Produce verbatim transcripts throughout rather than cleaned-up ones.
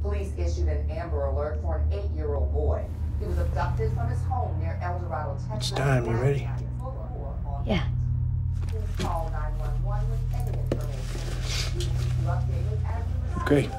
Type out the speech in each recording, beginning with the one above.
Police issued an Amber Alert for an eight-year-old boy. He was abducted from his home near El Dorado, Texas. It's time. You ready? Yeah. Please call nine one one with any information. We will keep you updated as we Okay.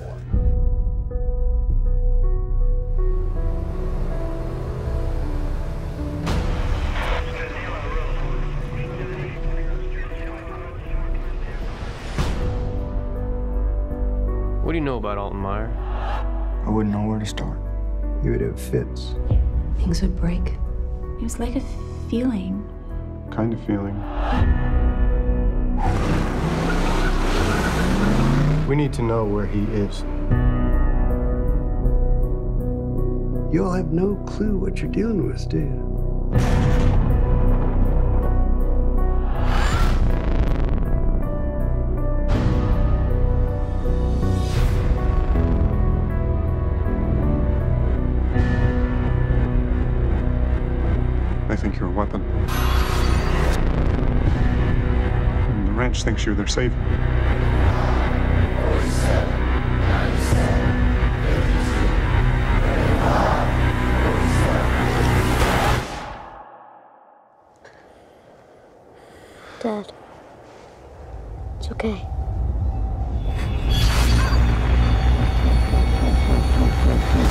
What do you know about Alton Meyer? I wouldn't know where to start. He would have fits. Things would break. It was like a feeling. Kind of feeling. We need to know where he is. You all have no clue what you're dealing with, do you? They think you're a weapon. And the ranch thinks you're their savior. Dad, it's okay.